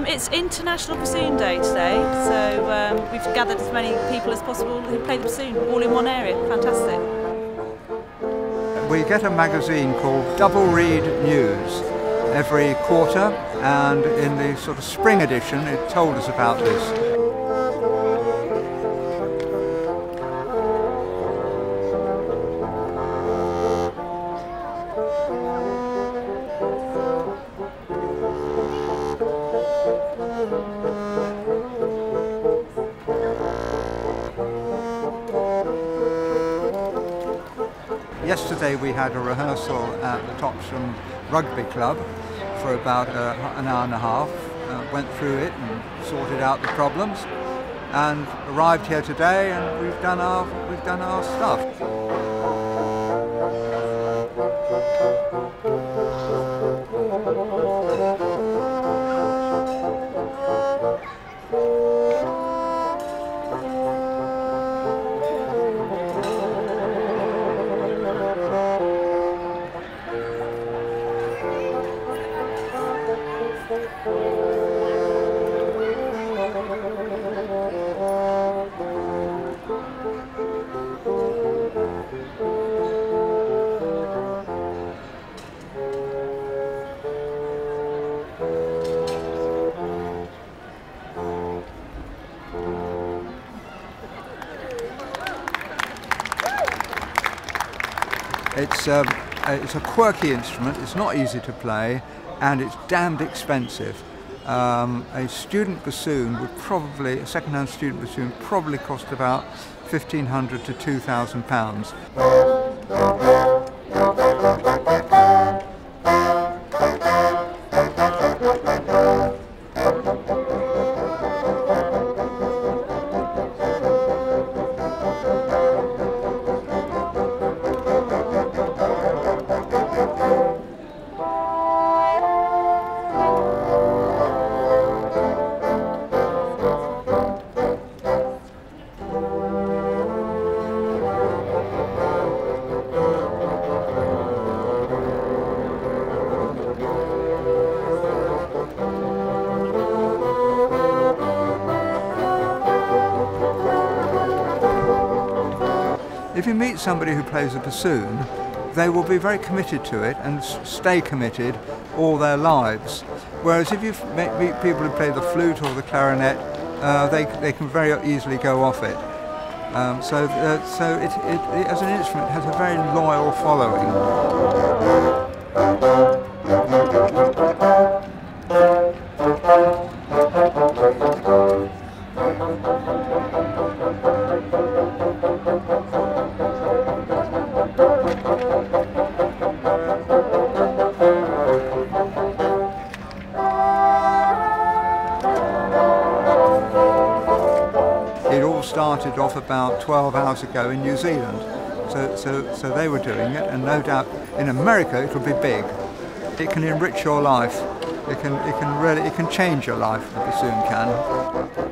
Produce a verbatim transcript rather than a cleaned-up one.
It's International Bassoon Day today, so um, we've gathered as many people as possible who play the bassoon, all in one area. Fantastic. We get a magazine called Double Reed News every quarter, and in the sort of spring edition it told us about this. Yesterday we had a rehearsal at the Topsham Rugby Club for about uh, an hour and a half, uh, went through it and sorted out the problems, and arrived here today and we've done our, we've done our stuff. It's, um, it's a quirky instrument, it's not easy to play, and it's damned expensive. Um, a student bassoon would probably, a second-hand student bassoon probably cost about fifteen hundred to two thousand pounds. If you meet somebody who plays a bassoon, they will be very committed to it and stay committed all their lives. Whereas if you meet people who play the flute or the clarinet, uh, they, they can very easily go off it. Um, so uh, so it, it, it, as an instrument, has a very loyal following. It all started off about twelve hours ago in New Zealand, so, so, so they were doing it, and no doubt in America it will be big. It can enrich your life, it can, it can really, it can change your life, the bassoon can.